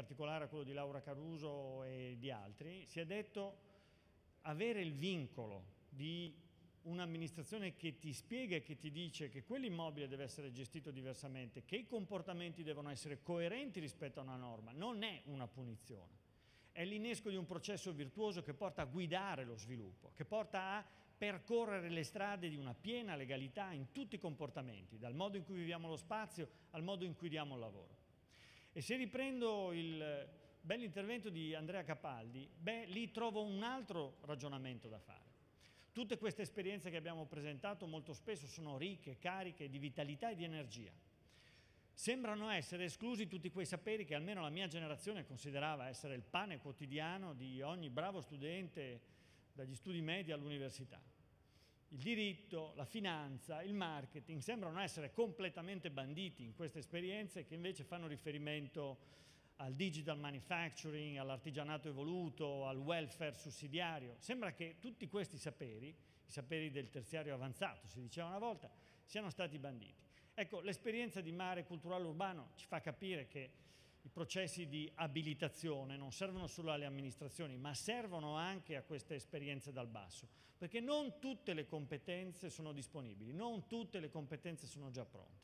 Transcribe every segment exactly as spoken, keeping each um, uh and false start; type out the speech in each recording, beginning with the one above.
particolare a quello di Laura Caruso e di altri, si è detto avere il vincolo di un'amministrazione che ti spiega e che ti dice che quell'immobile deve essere gestito diversamente, che i comportamenti devono essere coerenti rispetto a una norma, non è una punizione. È l'innesco di un processo virtuoso che porta a guidare lo sviluppo, che porta a percorrere le strade di una piena legalità in tutti i comportamenti, dal modo in cui viviamo lo spazio al modo in cui diamo il lavoro. E se riprendo il bell'intervento di Andrea Capaldi, beh, lì trovo un altro ragionamento da fare. Tutte queste esperienze che abbiamo presentato molto spesso sono ricche, cariche di vitalità e di energia. Sembrano essere esclusi tutti quei saperi che almeno la mia generazione considerava essere il pane quotidiano di ogni bravo studente dagli studi medi all'università. Il diritto, la finanza, il marketing sembrano essere completamente banditi in queste esperienze che invece fanno riferimento al digital manufacturing, all'artigianato evoluto, al welfare sussidiario. Sembra che tutti questi saperi, i saperi del terziario avanzato, si diceva una volta, siano stati banditi. Ecco, l'esperienza di Mare Culturale Urbano ci fa capire che i processi di abilitazione non servono solo alle amministrazioni, ma servono anche a queste esperienze dal basso, perché non tutte le competenze sono disponibili, non tutte le competenze sono già pronte.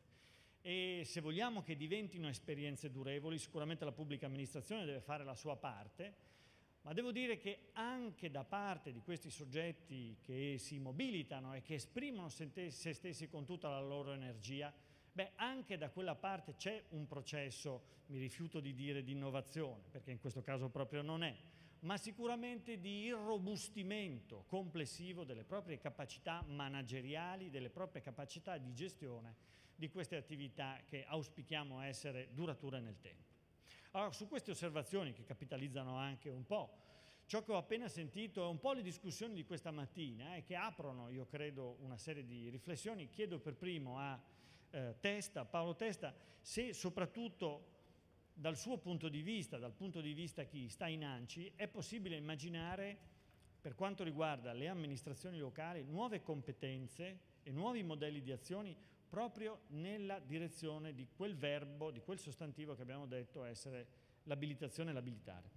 E se vogliamo che diventino esperienze durevoli, sicuramente la pubblica amministrazione deve fare la sua parte, ma devo dire che anche da parte di questi soggetti che si mobilitano e che esprimono se stessi con tutta la loro energia, beh, anche da quella parte c'è un processo, mi rifiuto di dire di innovazione, perché in questo caso proprio non è, ma sicuramente di irrobustimento complessivo delle proprie capacità manageriali, delle proprie capacità di gestione di queste attività che auspichiamo essere durature nel tempo. Allora, su queste osservazioni che capitalizzano anche un po' ciò che ho appena sentito e un po' le discussioni di questa mattina e eh, che aprono, io credo, una serie di riflessioni, chiedo per primo a eh, Testa, Paolo Testa, se soprattutto dal suo punto di vista, dal punto di vista chi sta in ANCI, è possibile immaginare, per quanto riguarda le amministrazioni locali, nuove competenze e nuovi modelli di azioni proprio nella direzione di quel verbo, di quel sostantivo che abbiamo detto essere l'abilitazione e l'abilitare.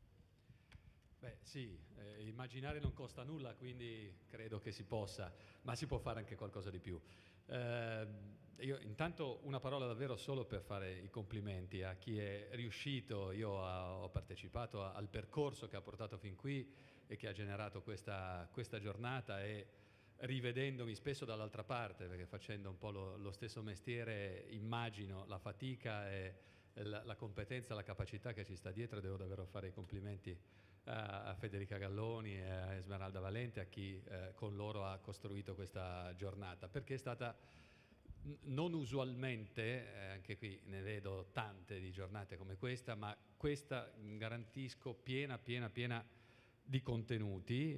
Beh sì, eh, immaginare non costa nulla, quindi credo che si possa, ma si può fare anche qualcosa di più. Eh, io intanto una parola davvero solo per fare i complimenti a chi è riuscito. Io ha, ho partecipato a, al percorso che ha portato fin qui e che ha generato questa, questa giornata, e rivedendomi spesso dall'altra parte, perché facendo un po' lo, lo stesso mestiere immagino la fatica e la, la competenza, la capacità che ci sta dietro. Devo davvero fare i complimenti a, a Federica Galloni e a Esmeralda Valente, a chi eh, con loro ha costruito questa giornata, perché è stata non usualmente, eh, anche qui ne vedo tante di giornate come questa, ma questa garantisco piena, piena, piena di contenuti,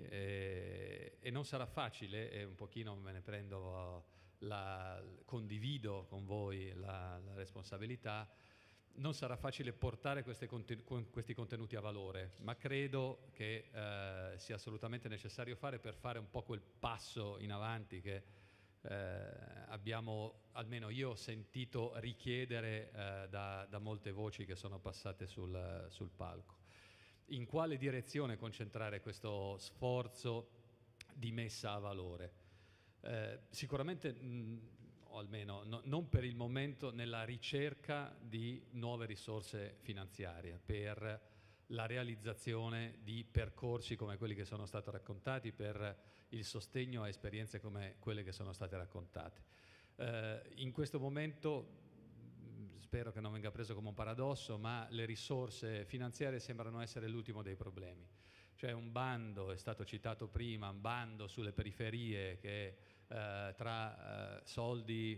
e, e non sarà facile, e un pochino me ne prendo, la, condivido con voi la, la responsabilità, non sarà facile portare queste conten- questi contenuti a valore, ma credo che eh, sia assolutamente necessario fare per fare un po' quel passo in avanti che eh, abbiamo, almeno io ho sentito richiedere eh, da, da molte voci che sono passate sul, sul palco. In quale direzione concentrare questo sforzo di messa a valore? Eh, sicuramente, mh, o almeno no, non per il momento, nella ricerca di nuove risorse finanziarie per la realizzazione di percorsi come quelli che sono stati raccontati, per il sostegno a esperienze come quelle che sono state raccontate. Eh, in questo momento, spero che non venga preso come un paradosso, ma le risorse finanziarie sembrano essere l'ultimo dei problemi. Cioè un bando, è stato citato prima, un bando sulle periferie che eh, tra eh, soldi,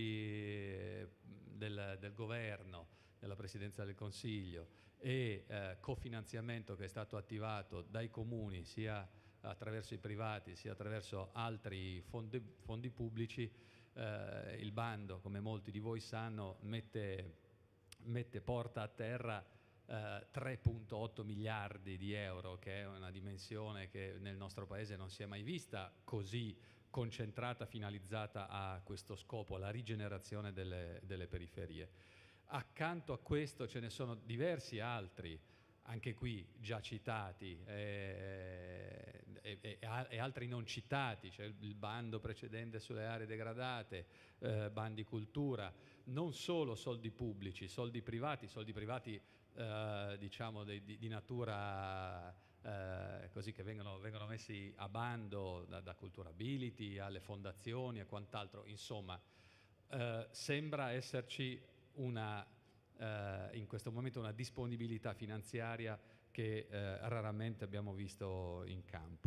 fondi del, del governo, della Presidenza del Consiglio e eh, cofinanziamento che è stato attivato dai comuni sia attraverso i privati sia attraverso altri fondi, fondi pubblici, eh, il bando, come molti di voi sanno, mette, mette porta a terra eh, tre virgola otto miliardi di euro, che è una dimensione che nel nostro Paese non si è mai vista così concentrata, finalizzata a questo scopo, alla rigenerazione delle, delle periferie. Accanto a questo ce ne sono diversi altri, anche qui già citati, eh, e, e, e altri non citati, cioè il bando precedente sulle aree degradate, eh, bandi cultura, non solo soldi pubblici, soldi privati, soldi privati eh, diciamo di, di, di natura eh, così che vengono, vengono messi a bando da, da Culturability alle fondazioni e quant'altro, insomma eh, sembra esserci una Uh, in questo momento una disponibilità finanziaria che uh, raramente abbiamo visto in campo.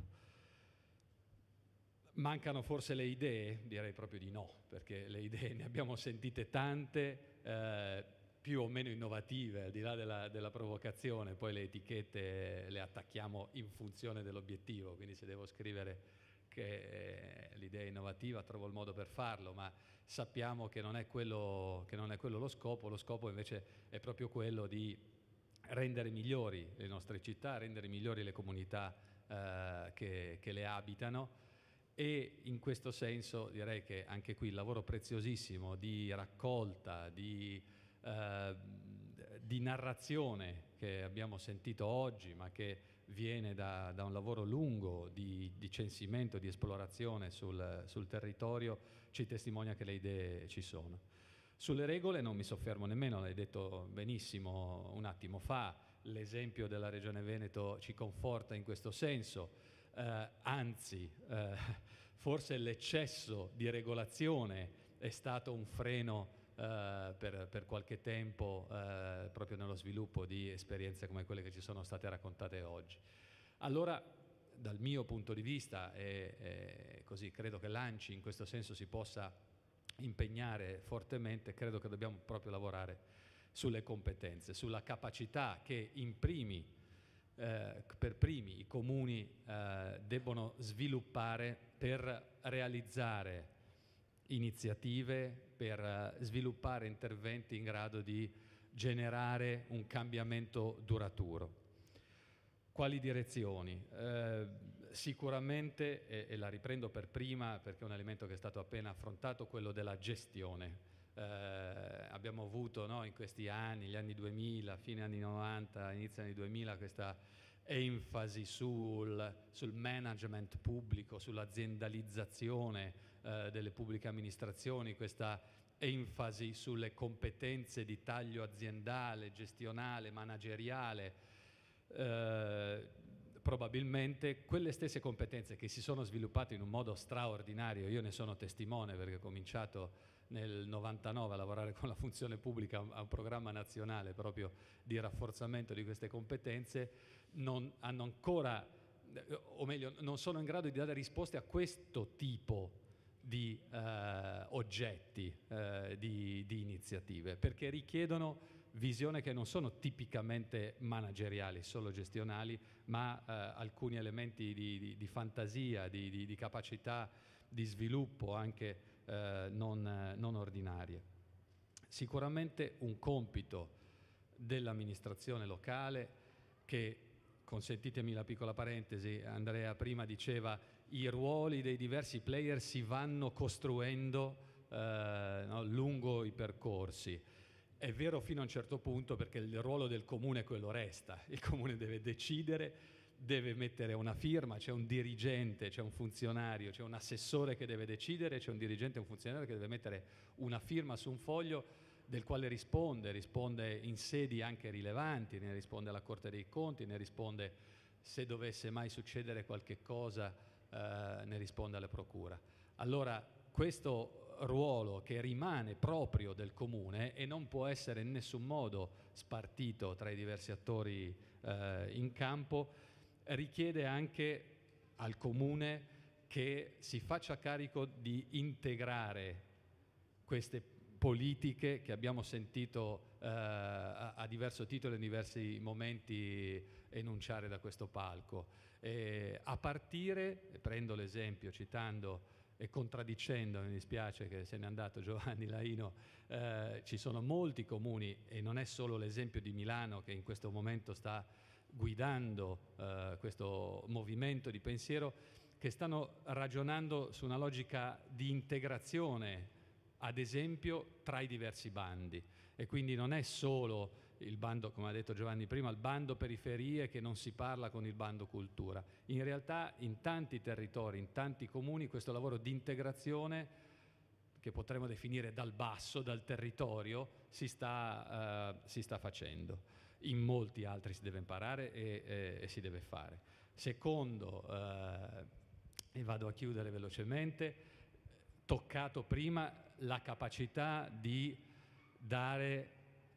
Mancano forse le idee? Direi proprio di no, perché le idee ne abbiamo sentite tante, uh, più o meno innovative, al di là della, della provocazione, poi le etichette le attacchiamo in funzione dell'obiettivo, quindi se devo scrivere che eh, l'idea è innovativa trovo il modo per farlo, ma sappiamo che non è quello, che non è quello lo scopo. Lo scopo invece è proprio quello di rendere migliori le nostre città, rendere migliori le comunità eh, che, che le abitano, e in questo senso direi che anche qui il lavoro preziosissimo di raccolta, di, eh, di narrazione che abbiamo sentito oggi, ma che viene da, da un lavoro lungo di, di censimento, di esplorazione sul, sul territorio, ci testimonia che le idee ci sono. Sulle regole non mi soffermo nemmeno, l'hai detto benissimo un attimo fa, l'esempio della Regione Veneto ci conforta in questo senso, eh, anzi eh, forse l'eccesso di regolazione è stato un freno eh, per, per qualche tempo eh, proprio nello sviluppo di esperienze come quelle che ci sono state raccontate oggi. Allora, dal mio punto di vista, e, e così credo che l'ANCI in questo senso si possa impegnare fortemente, credo che dobbiamo proprio lavorare sulle competenze, sulla capacità che in primi, eh, per primi i comuni eh, debbono sviluppare per realizzare iniziative, per eh, sviluppare interventi in grado di generare un cambiamento duraturo. Quali direzioni? Eh, sicuramente, e, e la riprendo per prima perché è un elemento che è stato appena affrontato, quello della gestione. Eh, abbiamo avuto, no, in questi anni, gli anni duemila, fine anni novanta, inizio anni duemila, questa enfasi sul, sul management pubblico, sull'aziendalizzazione eh, delle pubbliche amministrazioni, questa enfasi sulle competenze di taglio aziendale, gestionale, manageriale. Eh, probabilmente quelle stesse competenze che si sono sviluppate in un modo straordinario, io ne sono testimone perché ho cominciato nel novantanove a lavorare con la funzione pubblica a un programma nazionale proprio di rafforzamento di queste competenze, non hanno ancora, o meglio, non sono in grado di dare risposte a questo tipo di eh, oggetti, eh, di, di iniziative, perché richiedono visione che non sono tipicamente manageriali, solo gestionali, ma eh, alcuni elementi di, di, di fantasia, di, di, di capacità di sviluppo anche eh, non, non ordinarie. Sicuramente un compito dell'amministrazione locale che, consentitemi la piccola parentesi, Andrea prima diceva i ruoli dei diversi player si vanno costruendo eh, no, lungo i percorsi. È vero fino a un certo punto, perché il ruolo del comune quello resta. Il comune deve decidere, deve mettere una firma, c'è un dirigente, c'è un funzionario, c'è un assessore che deve decidere, c'è un dirigente e un funzionario che deve mettere una firma su un foglio del quale risponde, risponde in sedi anche rilevanti, ne risponde alla Corte dei Conti, ne risponde, se dovesse mai succedere qualche cosa, eh, ne risponde alla Procura. Allora, questo ruolo che rimane proprio del comune e non può essere in nessun modo spartito tra i diversi attori eh, in campo, richiede anche al comune che si faccia carico di integrare queste politiche che abbiamo sentito eh, a, a diverso titolo in diversi momenti enunciare da questo palco. E a partire, e prendo l'esempio citando e contraddicendo, mi dispiace che se n'è andato Giovanni Laino, eh, ci sono molti comuni, e non è solo l'esempio di Milano che in questo momento sta guidando eh, questo movimento di pensiero, che stanno ragionando su una logica di integrazione, ad esempio, tra i diversi bandi. E quindi non è solo il bando, come ha detto Giovanni prima, il bando periferie che non si parla con il bando cultura. In realtà in tanti territori, in tanti comuni, questo lavoro di integrazione, che potremmo definire dal basso, dal territorio, si sta, uh, si sta facendo. In molti altri si deve imparare e, e, e si deve fare. Secondo, uh, e vado a chiudere velocemente, toccato prima la capacità di dare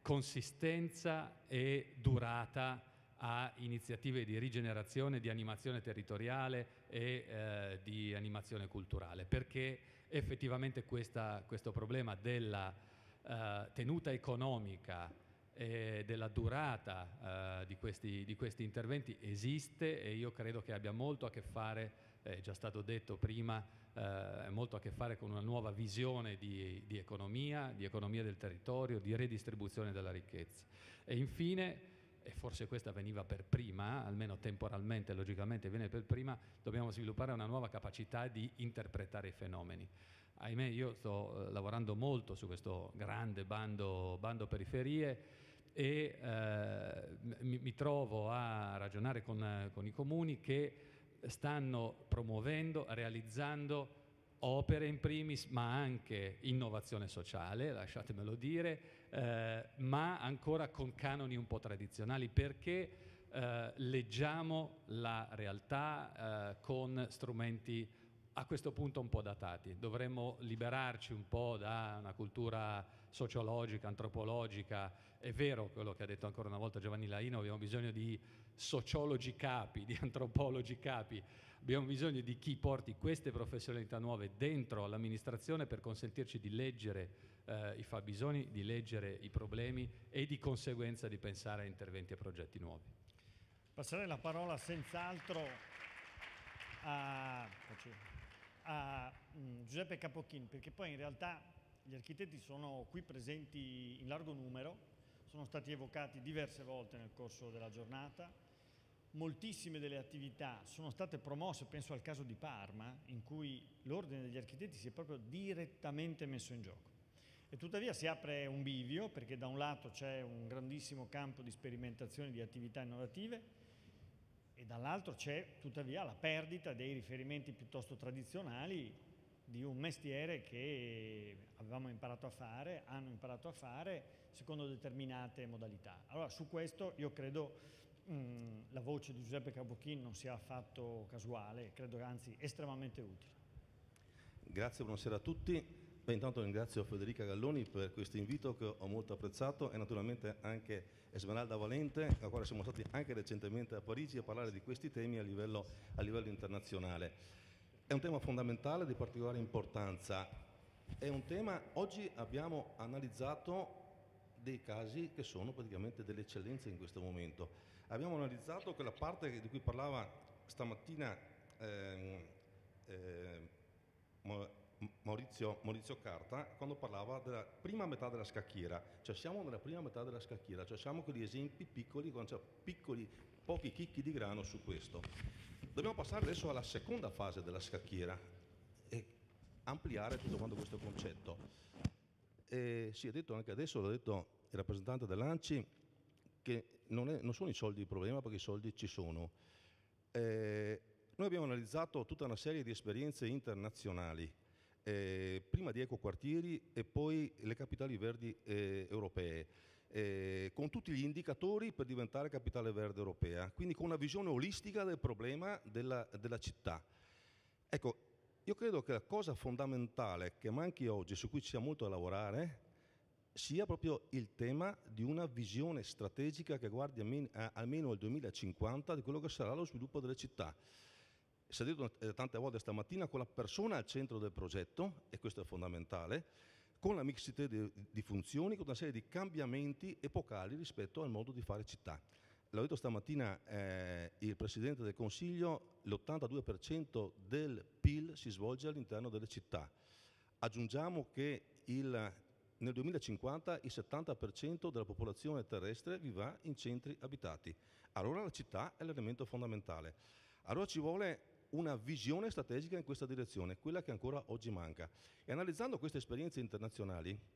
consistenza e durata a iniziative di rigenerazione, di animazione territoriale e eh, di animazione culturale, perché effettivamente questa, questo problema della eh, tenuta economica e della durata eh, di, questi, di questi interventi esiste, e io credo che abbia molto a che fare, è già stato detto prima, eh, molto a che fare con una nuova visione di, di economia, di economia del territorio, di redistribuzione della ricchezza. E infine, e forse questa veniva per prima, almeno temporalmente, logicamente viene per prima, dobbiamo sviluppare una nuova capacità di interpretare i fenomeni. Ahimè, io sto eh, lavorando molto su questo grande bando, bando periferie, e eh, mi, mi trovo a ragionare con, con i comuni che stanno promuovendo, realizzando opere in primis, ma anche innovazione sociale, lasciatemelo dire, eh, ma ancora con canoni un po' tradizionali, perché eh, leggiamo la realtà eh, con strumenti a questo punto un po' datati. Dovremmo liberarci un po' da una cultura sociologica, antropologica. È vero quello che ha detto ancora una volta Giovanni Laino, abbiamo bisogno di sociologi capi, di antropologi capi, abbiamo bisogno di chi porti queste professionalità nuove dentro l'amministrazione per consentirci di leggere eh, i fabbisogni, di leggere i problemi e di conseguenza di pensare a interventi e progetti nuovi. Passerei la parola senz'altro a, a um, Giuseppe Capocchin, perché poi in realtà gli architetti sono qui presenti in largo numero, sono stati evocati diverse volte nel corso della giornata. Moltissime delle attività sono state promosse, penso al caso di Parma, in cui l'Ordine degli Architetti si è proprio direttamente messo in gioco. E tuttavia si apre un bivio, perché da un lato c'è un grandissimo campo di sperimentazione di attività innovative e dall'altro c'è tuttavia la perdita dei riferimenti piuttosto tradizionali di un mestiere che avevamo imparato a fare, hanno imparato a fare secondo determinate modalità. Allora su questo io credo mh, la voce di Giuseppe Capocchin non sia affatto casuale, credo anzi estremamente utile. Grazie, buonasera a tutti. Beh, intanto ringrazio Federica Galloni per questo invito che ho molto apprezzato, e naturalmente anche Esmeralda Valente, la quale siamo stati anche recentemente a Parigi a parlare di questi temi a livello, a livello internazionale. È un tema fondamentale, di particolare importanza. È un tema, oggi abbiamo analizzato dei casi che sono praticamente delle eccellenze in questo momento. Abbiamo analizzato quella parte di cui parlava stamattina ehm, eh, Maurizio, Maurizio Carta, quando parlava della prima metà della scacchiera. Cioè siamo nella prima metà della scacchiera, cioè siamo quegli esempi piccoli, quando c'è piccoli, pochi chicchi di grano su questo. Dobbiamo passare adesso alla seconda fase della scacchiera e ampliare tutto quanto questo concetto. E si è detto anche adesso, l'ha detto il rappresentante dell'ANCI, che non, è, non sono i soldi il problema, perché i soldi ci sono. Eh, noi abbiamo analizzato tutta una serie di esperienze internazionali, eh, prima di ecoquartieri e poi le capitali verdi eh, europee. Eh, con tutti gli indicatori per diventare capitale verde europea, quindi con una visione olistica del problema della, della città. Ecco, io credo che la cosa fondamentale che manchi oggi, su cui ci sia molto da lavorare, sia proprio il tema di una visione strategica che guardi almeno, eh, almeno al duemilacinquanta di quello che sarà lo sviluppo delle città. Si è detto eh, tante volte stamattina, con la persona al centro del progetto, e questo è fondamentale, con la mixità di, di funzioni, con una serie di cambiamenti epocali rispetto al modo di fare città. L'ho detto stamattina eh, il Presidente del Consiglio, l'ottantadue per cento del P I L si svolge all'interno delle città. Aggiungiamo che il, nel duemilacinquanta il settanta per cento della popolazione terrestre vivrà in centri abitati. Allora la città è l'elemento fondamentale. Allora ci vuole una visione strategica in questa direzione, quella che ancora oggi manca. E analizzando queste esperienze internazionali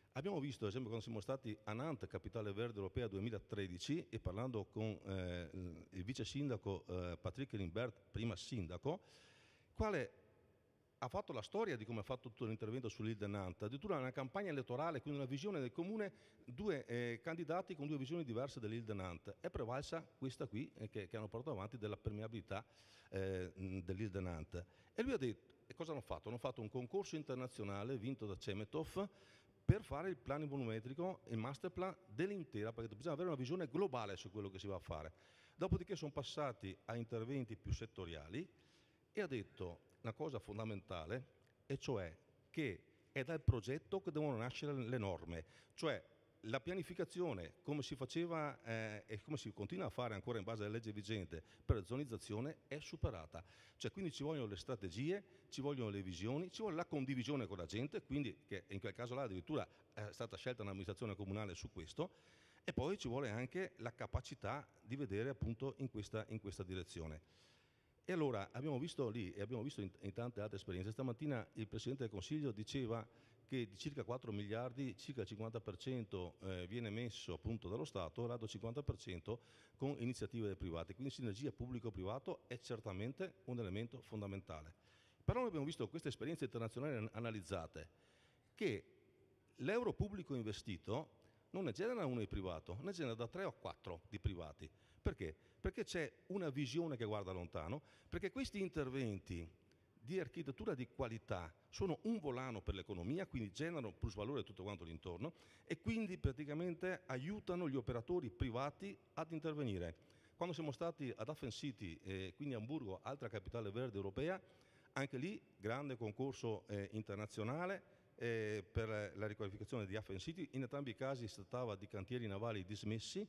Abbiamo visto, ad esempio, quando siamo stati a Nantes, Capitale Verde Europea duemilatredici, e parlando con eh, il vice sindaco eh, Patrick Rimbert, prima sindaco, quale ha fatto la storia di come ha fatto tutto l'intervento sull'Île de Nantes, addirittura una campagna elettorale, quindi una visione del comune, due eh, candidati con due visioni diverse dell'Île de Nantes. È prevalsa questa qui eh, che, che hanno portato avanti della permeabilità eh, dell'Île de Nantes. E lui ha detto, e cosa hanno fatto? Hanno fatto un concorso internazionale vinto da Cemetov per fare il piano volumetrico, il master plan dell'intera, perché bisogna avere una visione globale su quello che si va a fare. Dopodiché sono passati a interventi più settoriali e ha detto una cosa fondamentale, e cioè che è dal progetto che devono nascere le norme, cioè la pianificazione, come si faceva eh, e come si continua a fare ancora in base alla legge vigente per la zonizzazione, è superata. Cioè, quindi ci vogliono le strategie, ci vogliono le visioni, ci vuole la condivisione con la gente, quindi che in quel caso là addirittura è stata scelta un'amministrazione comunale su questo, e poi ci vuole anche la capacità di vedere appunto in questa, in questa direzione. E allora abbiamo visto lì, e abbiamo visto in, in tante altre esperienze, stamattina il Presidente del Consiglio diceva che di circa quattro miliardi, circa il cinquanta per cento eh, viene messo appunto dallo Stato, l'altro cinquanta per cento con iniziative private, quindi sinergia pubblico-privato è certamente un elemento fondamentale. Però noi abbiamo visto queste esperienze internazionali analizzate, che l'euro pubblico investito non ne genera uno di privato, ne genera da tre o quattro di privati. Perché? Perché c'è una visione che guarda lontano, perché questi interventi di architettura di qualità sono un volano per l'economia, quindi generano plusvalore tutto quanto l'intorno, e quindi praticamente aiutano gli operatori privati ad intervenire. Quando siamo stati ad Hafen City, eh, quindi a Hamburgo, altra capitale verde europea, anche lì grande concorso eh, internazionale eh, per la riqualificazione di Hafen City. In entrambi i casi si trattava di cantieri navali dismessi.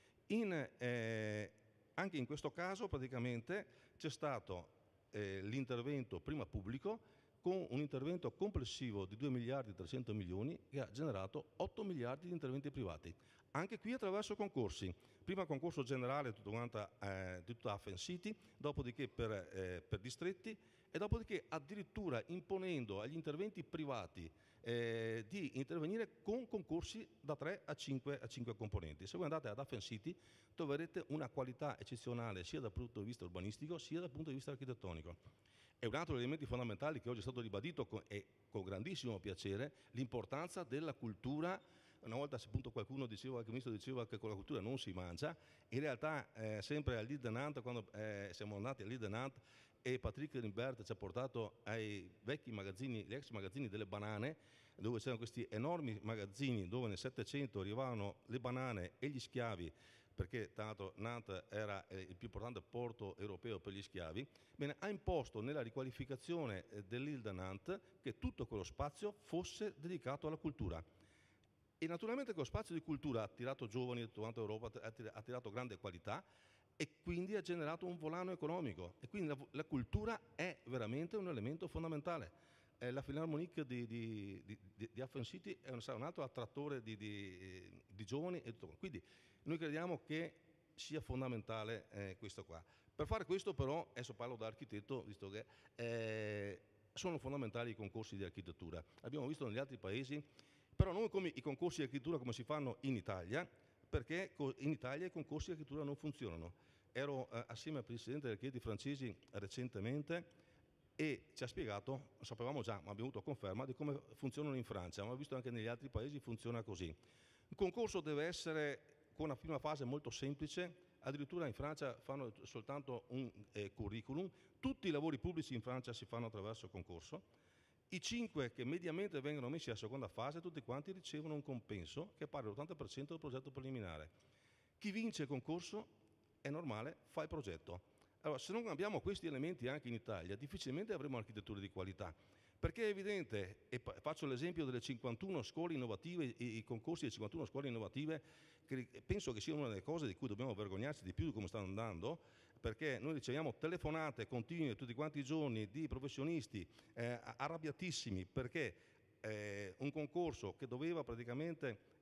In, eh, anche in questo caso praticamente c'è stato eh, l'intervento prima pubblico con un intervento complessivo di due miliardi e trecento milioni che ha generato otto miliardi di interventi privati. Anche qui attraverso concorsi, prima concorso generale tutto quanta, eh, di tutta Hafen City, dopodiché per, eh, per distretti, e dopodiché addirittura imponendo agli interventi privati eh, di intervenire con concorsi da tre a cinque, a cinque componenti. Se voi andate ad Hafen City troverete una qualità eccezionale sia dal punto di vista urbanistico sia dal punto di vista architettonico. E un altro degli elementi fondamentali che oggi è stato ribadito con, e con grandissimo piacere, l'importanza della cultura. Una volta appunto qualcuno diceva, il ministro diceva che con la cultura non si mangia, in realtà eh, sempre all'Île de Nantes, quando eh, siamo andati all'Île de Nantes e Patrick Rimbert ci ha portato ai vecchi magazzini, gli ex magazzini delle banane, dove c'erano questi enormi magazzini dove nel Settecento arrivavano le banane e gli schiavi, perché tanto Nantes era eh, il più importante porto europeo per gli schiavi. Bene, ha imposto nella riqualificazione eh, dell'Île de Nantes che tutto quello spazio fosse dedicato alla cultura. E naturalmente quello spazio di cultura ha attirato giovani di tutta Europa, ha attirato grande qualità e quindi ha generato un volano economico. E quindi la, la cultura è veramente un elemento fondamentale. Eh, la Philharmonic di, di, di, di, di Hafen City è un, un altro attrattore di, di, di giovani e tutto. Quindi noi crediamo che sia fondamentale eh, questo qua. Per fare questo però, adesso parlo da architetto, visto che eh, sono fondamentali i concorsi di architettura. Abbiamo visto negli altri paesi, però non come i concorsi di architettura come si fanno in Italia, perché in Italia i concorsi di architettura non funzionano. Ero eh, assieme al presidente degli architetti francesi recentemente e ci ha spiegato, lo sapevamo già, ma abbiamo avuto conferma di come funzionano in Francia, ma visto anche negli altri paesi funziona così. Un concorso deve essere con una prima fase molto semplice, addirittura in Francia fanno soltanto un eh, curriculum, tutti i lavori pubblici in Francia si fanno attraverso concorso, i cinque che mediamente vengono messi alla seconda fase, tutti quanti ricevono un compenso che è pari all'ottanta per cento del progetto preliminare. Chi vince il concorso è normale, fa il progetto. Allora, se non abbiamo questi elementi anche in Italia, difficilmente avremo architetture di qualità. Perché è evidente, e faccio l'esempio delle cinquantuno scuole innovative, i concorsi delle cinquantuno scuole innovative, che penso che sia una delle cose di cui dobbiamo vergognarci di più di come stanno andando, perché noi riceviamo telefonate continue tutti quanti i giorni di professionisti eh, arrabbiatissimi perché eh, un concorso che doveva praticamente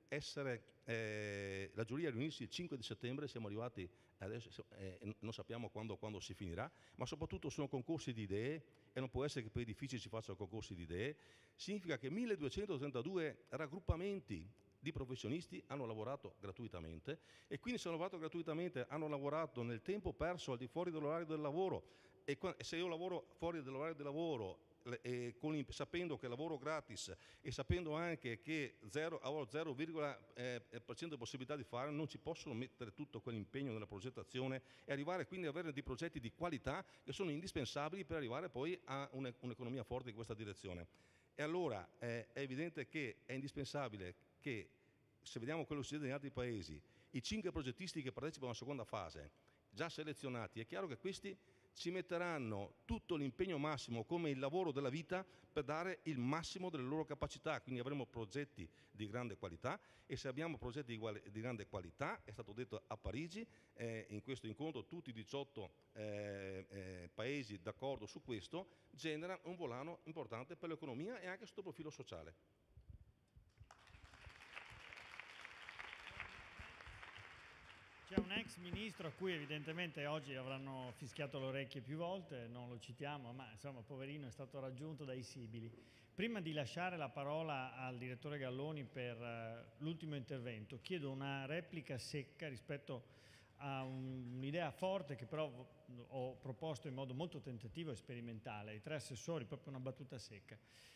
essere, eh, la giuria riunirsi il cinque di settembre, siamo arrivati adesso, eh, non sappiamo quando, quando si finirà, ma soprattutto sono concorsi di idee e non può essere che per edifici si facciano concorsi di idee. Significa che milleduecentotrentadue raggruppamenti di professionisti hanno lavorato gratuitamente, e quindi se hanno lavorato gratuitamente hanno lavorato nel tempo perso al di fuori dell'orario del lavoro, e se io lavoro fuori dell'orario del lavoro e con, sapendo che lavoro gratis e sapendo anche che zero virgola zero per cento di possibilità di fare, non ci possono mettere tutto quell'impegno nella progettazione e arrivare quindi ad avere dei progetti di qualità che sono indispensabili per arrivare poi a un'economia forte in questa direzione. E allora eh, è evidente che è indispensabile che, se vediamo quello che succede in altri paesi, i cinque progettisti che partecipano alla seconda fase, già selezionati, è chiaro che questi ci metteranno tutto l'impegno massimo come il lavoro della vita per dare il massimo delle loro capacità, quindi avremo progetti di grande qualità, e se abbiamo progetti di, di grande qualità, è stato detto a Parigi, eh, in questo incontro tutti i diciotto eh, eh, paesi d'accordo su questo, genera un volano importante per l'economia e anche sotto il profilo sociale. C'è un ex ministro a cui evidentemente oggi avranno fischiato le orecchie più volte, non lo citiamo, ma insomma poverino è stato raggiunto dai sibili. Prima di lasciare la parola al direttore Galloni per uh, l'ultimo intervento, chiedo una replica secca rispetto a un, un'idea forte che però ho proposto in modo molto tentativo e sperimentale ai tre assessori, proprio una battuta secca.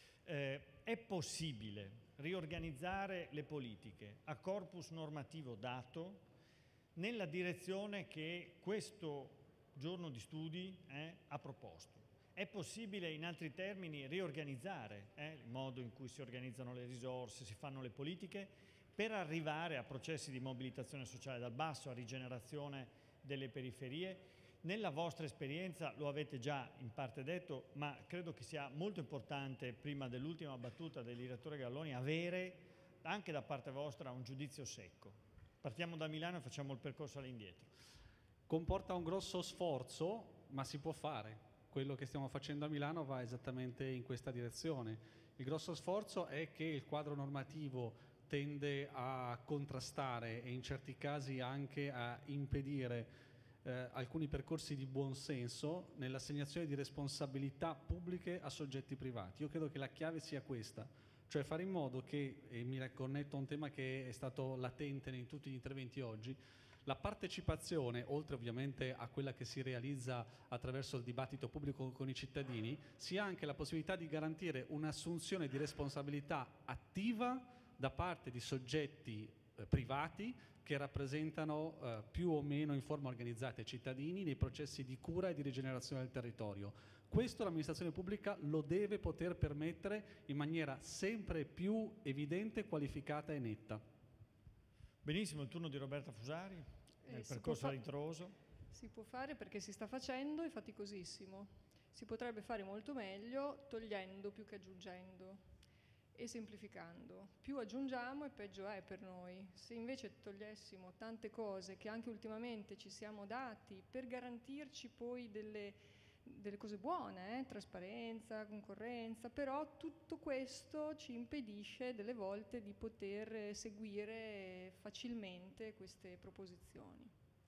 Eh, è possibile riorganizzare le politiche a corpus normativo dato nella direzione che questo giorno di studi eh, ha proposto? È possibile, in altri termini, riorganizzare eh, il modo in cui si organizzano le risorse, si fanno le politiche, per arrivare a processi di mobilitazione sociale dal basso, a rigenerazione delle periferie? Nella vostra esperienza, lo avete già in parte detto, ma credo che sia molto importante, prima dell'ultima battuta del direttore Galloni, avere anche da parte vostra un giudizio secco. Partiamo da Milano e facciamo il percorso all'indietro. Comporta un grosso sforzo, ma si può fare. Quello che stiamo facendo a Milano va esattamente in questa direzione. Il grosso sforzo è che il quadro normativo tende a contrastare e in certi casi anche a impedire eh, alcuni percorsi di buonsenso nell'assegnazione di responsabilità pubbliche a soggetti privati. Io credo che la chiave sia questa. Cioè fare in modo che, e mi riconnetto a un tema che è stato latente in tutti gli interventi oggi, la partecipazione, oltre ovviamente a quella che si realizza attraverso il dibattito pubblico con i cittadini, sia anche la possibilità di garantire un'assunzione di responsabilità attiva da parte di soggetti eh, privati che rappresentano eh, più o meno in forma organizzata i cittadini nei processi di cura e di rigenerazione del territorio. Questo l'amministrazione pubblica lo deve poter permettere in maniera sempre più evidente, qualificata e netta. Benissimo, il turno di Roberta Fusari, eh, nel percorso ritroso. Si può fare perché si sta facendo, è faticosissimo. Si potrebbe fare molto meglio togliendo più che aggiungendo e semplificando. Più aggiungiamo e peggio è per noi. Se invece togliessimo tante cose che anche ultimamente ci siamo dati per garantirci poi delle... delle cose buone, eh? Trasparenza, concorrenza, però tutto questo ci impedisce delle volte di poter seguire facilmente queste proposizioni.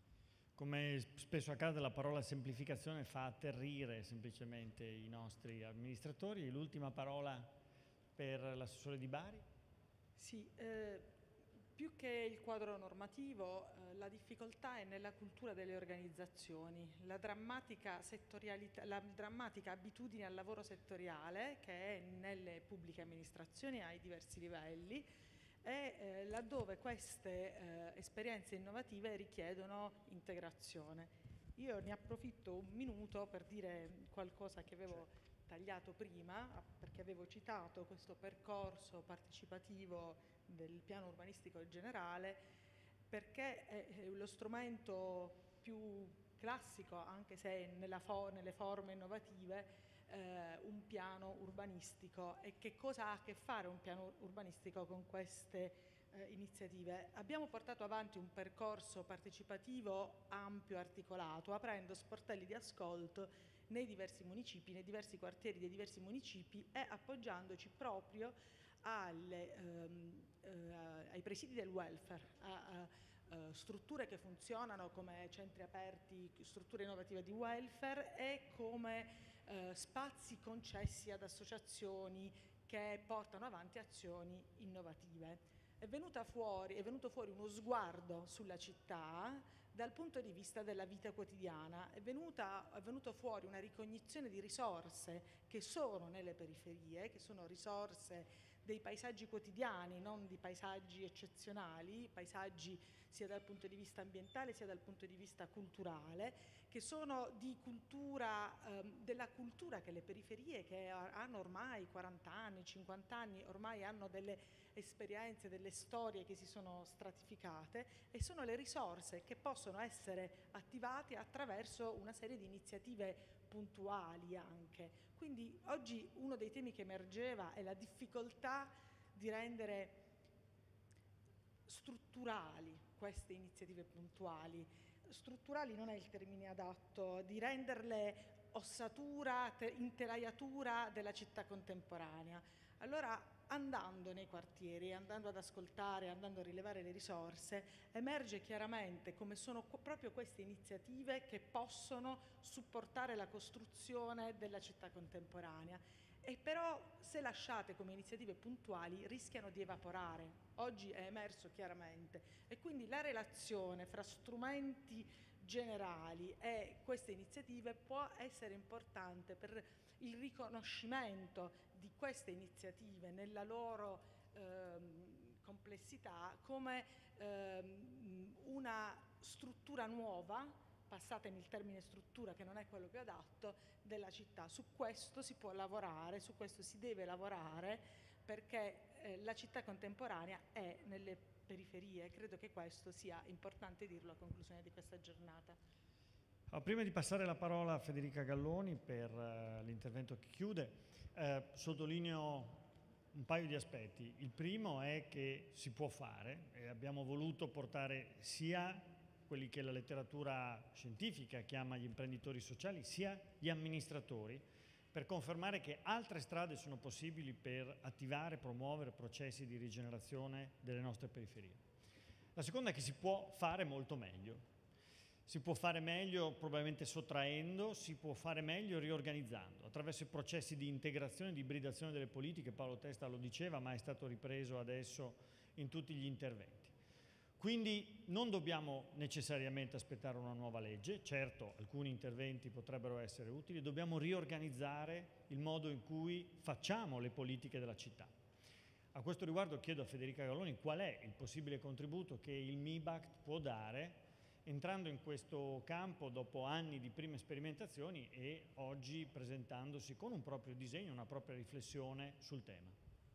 Come spesso accade, la parola semplificazione fa atterrire semplicemente i nostri amministratori. L'ultima parola per l'assessore Di Bari? Sì, eh, più che il quadro normativo, eh, la difficoltà è nella cultura delle organizzazioni, la drammatica, settorialità, la drammatica abitudine al lavoro settoriale che è nelle pubbliche amministrazioni ai diversi livelli e eh, laddove queste eh, esperienze innovative richiedono integrazione. Io ne approfitto un minuto per dire qualcosa che avevo tagliato prima, perché avevo citato questo percorso partecipativo del piano urbanistico generale, perché è lo strumento più classico, anche se nella fo- nelle forme innovative, eh, un piano urbanistico. E che cosa ha a che fare un piano urbanistico con queste eh, iniziative? Abbiamo portato avanti un percorso partecipativo ampio, articolato, aprendo sportelli di ascolto nei diversi municipi, nei diversi quartieri dei diversi municipi e appoggiandoci proprio alle ehm, eh, ai presidi del welfare, a, a Uh, strutture che funzionano come centri aperti, strutture innovative di welfare e come uh, spazi concessi ad associazioni che portano avanti azioni innovative. È, venuta fuori, è venuto fuori uno sguardo sulla città dal punto di vista della vita quotidiana, è, venuta, è venuto fuori una ricognizione di risorse che sono nelle periferie, che sono risorse dei paesaggi quotidiani, non di paesaggi eccezionali, paesaggi sia dal punto di vista ambientale sia dal punto di vista culturale, che sono di cultura, ehm, della cultura che le periferie, che hanno ormai quaranta anni, cinquanta anni, ormai hanno delle esperienze, delle storie che si sono stratificate, e sono le risorse che possono essere attivate attraverso una serie di iniziative puntuali anche. Quindi oggi uno dei temi che emergeva è la difficoltà di rendere strutturali queste iniziative puntuali. Strutturali non è il termine adatto, di renderle ossatura, intelaiatura della città contemporanea. Allora, andando nei quartieri, andando ad ascoltare, andando a rilevare le risorse, emerge chiaramente come sono proprio queste iniziative che possono supportare la costruzione della città contemporanea. E però, se lasciate come iniziative puntuali, rischiano di evaporare. Oggi è emerso chiaramente, e quindi la relazione fra strumenti generali e queste iniziative può essere importante per il riconoscimento di queste iniziative nella loro ehm, complessità come ehm, una struttura nuova, passatemi il termine struttura che non è quello più adatto, della città. Su questo si può lavorare, su questo si deve lavorare, perché eh, la città contemporanea è nelle periferie. Credo che questo sia importante dirlo a conclusione di questa giornata. Oh, prima di passare la parola a Federica Galloni per uh, l'intervento che chiude, eh, sottolineo un paio di aspetti. Il primo è che si può fare, e abbiamo voluto portare sia quelli che la letteratura scientifica chiama gli imprenditori sociali, sia gli amministratori, per confermare che altre strade sono possibili per attivare e promuovere processi di rigenerazione delle nostre periferie. La seconda è che si può fare molto meglio. Si può fare meglio probabilmente sottraendo, si può fare meglio riorganizzando, attraverso i processi di integrazione e di ibridazione delle politiche. Paolo Testa lo diceva, ma è stato ripreso adesso in tutti gli interventi. Quindi non dobbiamo necessariamente aspettare una nuova legge, certo alcuni interventi potrebbero essere utili, dobbiamo riorganizzare il modo in cui facciamo le politiche della città. A questo riguardo chiedo a Federica Galloni qual è il possibile contributo che il MIBACT può dare entrando in questo campo dopo anni di prime sperimentazioni e oggi presentandosi con un proprio disegno, una propria riflessione sul tema.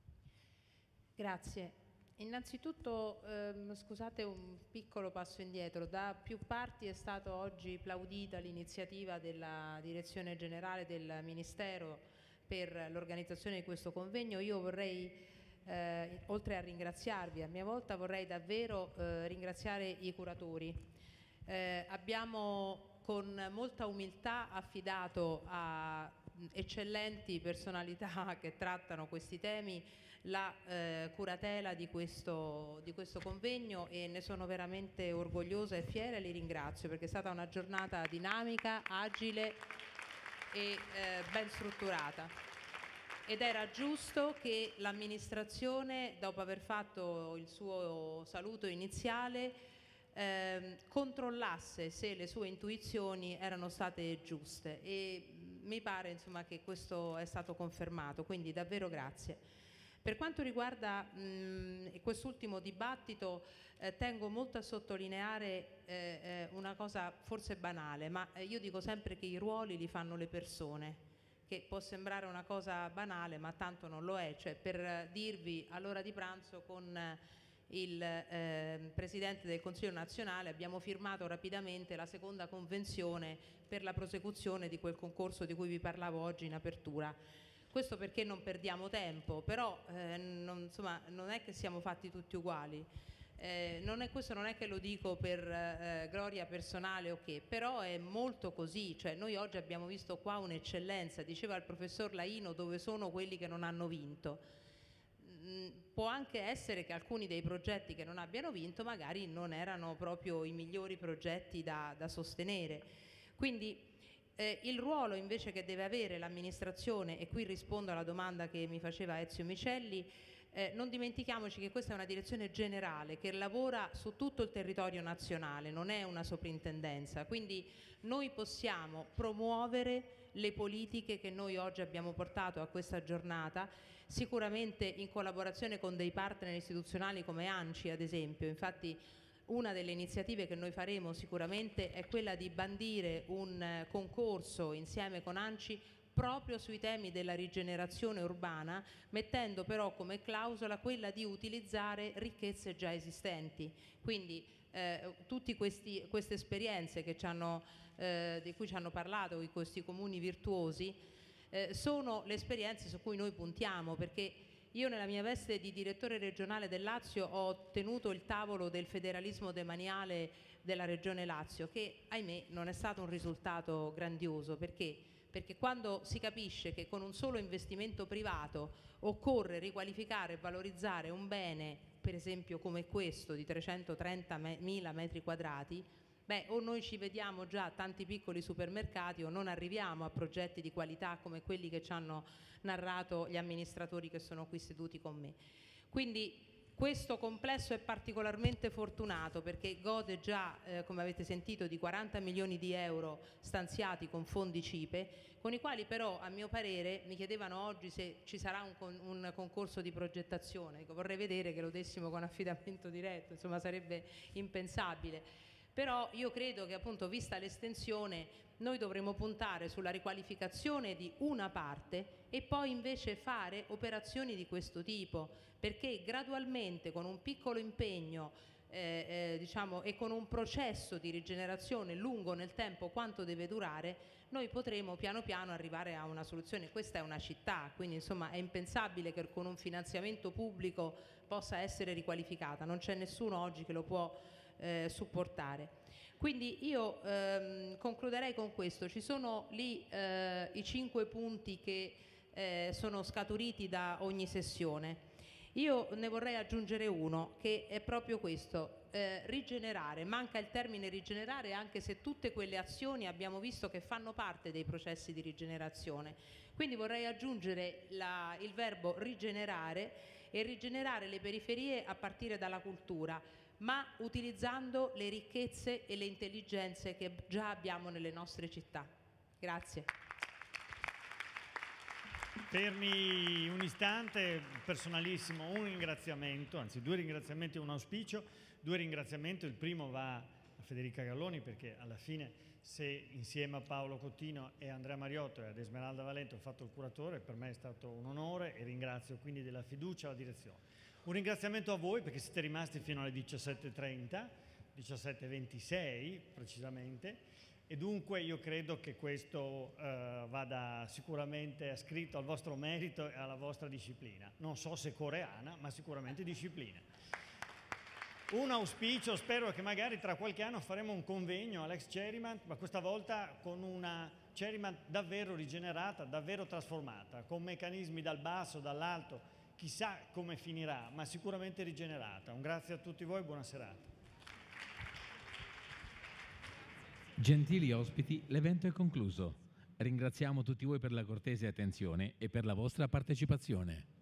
Grazie. Innanzitutto, ehm, scusate un piccolo passo indietro, da più parti è stata oggi plaudita l'iniziativa della Direzione Generale del Ministero per l'organizzazione di questo convegno. Io vorrei, eh, oltre a ringraziarvi, a mia volta vorrei davvero eh, ringraziare i curatori. Eh, abbiamo con molta umiltà affidato a eccellenti personalità che trattano questi temi la eh, curatela di questo, di questo convegno, e ne sono veramente orgogliosa e fiera e li ringrazio, perché è stata una giornata dinamica, agile e eh, ben strutturata. Ed era giusto che l'amministrazione, dopo aver fatto il suo saluto iniziale, eh, controllasse se le sue intuizioni erano state giuste, e mi pare insomma che questo è stato confermato, quindi davvero grazie. Per quanto riguarda mh, quest'ultimo dibattito, eh, tengo molto a sottolineare eh, eh, una cosa forse banale, ma eh, io dico sempre che i ruoli li fanno le persone, che può sembrare una cosa banale, ma tanto non lo è. Cioè, per dirvi, all'ora di pranzo con eh, il eh, Presidente del Consiglio nazionale abbiamo firmato rapidamente la seconda convenzione per la prosecuzione di quel concorso di cui vi parlavo oggi in apertura. Questo perché non perdiamo tempo, però eh, non, insomma, non è che siamo fatti tutti uguali. Eh, non è, questo non è che lo dico per eh, gloria personale o che, però è molto così. Cioè, noi oggi abbiamo visto qua un'eccellenza, diceva il professor Laino, dove sono quelli che non hanno vinto. mh, può anche essere che alcuni dei progetti che non abbiano vinto magari non erano proprio i migliori progetti da, da sostenere. Quindi eh, il ruolo invece che deve avere l'amministrazione, e qui rispondo alla domanda che mi faceva Ezio Micelli, Eh, non dimentichiamoci che questa è una direzione generale che lavora su tutto il territorio nazionale, non è una soprintendenza, quindi noi possiamo promuovere le politiche che noi oggi abbiamo portato a questa giornata, sicuramente in collaborazione con dei partner istituzionali come ANCI ad esempio. Infatti una delle iniziative che noi faremo sicuramente è quella di bandire un eh, concorso insieme con ANCI proprio sui temi della rigenerazione urbana, mettendo però come clausola quella di utilizzare ricchezze già esistenti. Quindi eh, tutte queste esperienze che ci hanno, eh, di cui ci hanno parlato questi comuni virtuosi eh, sono le esperienze su cui noi puntiamo, perché io nella mia veste di direttore regionale del Lazio ho tenuto il tavolo del federalismo demaniale della Regione Lazio, che ahimè non è stato un risultato grandioso. Perché? Perché quando si capisce che con un solo investimento privato occorre riqualificare e valorizzare un bene, per esempio come questo di trecentotrentamila metri quadrati, beh, o noi ci vediamo già tanti piccoli supermercati o non arriviamo a progetti di qualità come quelli che ci hanno narrato gli amministratori che sono qui seduti con me. Quindi questo complesso è particolarmente fortunato perché gode già, eh, come avete sentito, di quaranta milioni di euro stanziati con fondi CIPE, con i quali però, a mio parere, mi chiedevano oggi se ci sarà un, con, un concorso di progettazione. Vorrei vedere che lo dessimo con affidamento diretto, insomma sarebbe impensabile. Però io credo che appunto, vista l'estensione, noi dovremo puntare sulla riqualificazione di una parte e poi invece fare operazioni di questo tipo, perché gradualmente con un piccolo impegno eh, eh, diciamo, e con un processo di rigenerazione lungo nel tempo quanto deve durare, noi potremo piano piano arrivare a una soluzione. Questa è una città, quindi insomma è impensabile che con un finanziamento pubblico possa essere riqualificata, non c'è nessuno oggi che lo può eh, supportare. Quindi io ehm, concluderei con questo. Ci sono lì eh, i cinque punti che eh, sono scaturiti da ogni sessione. Io ne vorrei aggiungere uno, che è proprio questo, eh, rigenerare. Manca il termine rigenerare, anche se tutte quelle azioni abbiamo visto che fanno parte dei processi di rigenerazione. Quindi vorrei aggiungere la, il verbo rigenerare, e rigenerare le periferie a partire dalla cultura, ma utilizzando le ricchezze e le intelligenze che già abbiamo nelle nostre città. Grazie. Fermi un istante, personalissimo, un ringraziamento, anzi due ringraziamenti e un auspicio. Due ringraziamenti, il primo va a Federica Galloni, perché alla fine se insieme a Paolo Cottino e Andrea Mariotto e ad Esmeralda Valente ho fatto il curatore, per me è stato un onore e ringrazio quindi della fiducia alla direzione. Un ringraziamento a voi perché siete rimasti fino alle diciassette e trenta, diciassette e ventisei precisamente, e dunque io credo che questo eh, vada sicuramente ascritto al vostro merito e alla vostra disciplina. Non so se coreana, ma sicuramente disciplina. Un auspicio, spero che magari tra qualche anno faremo un convegno all'ex Ceriment, ma questa volta con una Ceriment davvero rigenerata, davvero trasformata, con meccanismi dal basso, dall'alto, chissà come finirà, ma sicuramente rigenerata. Un grazie a tutti voi e buona serata. Gentili ospiti, l'evento è concluso. Ringraziamo tutti voi per la cortese attenzione e per la vostra partecipazione.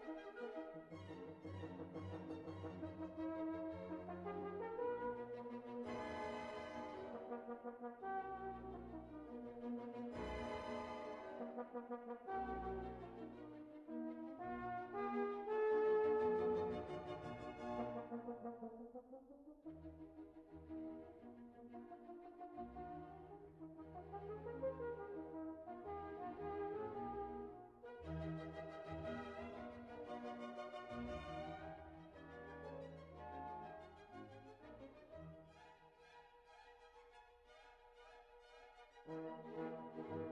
Thank you.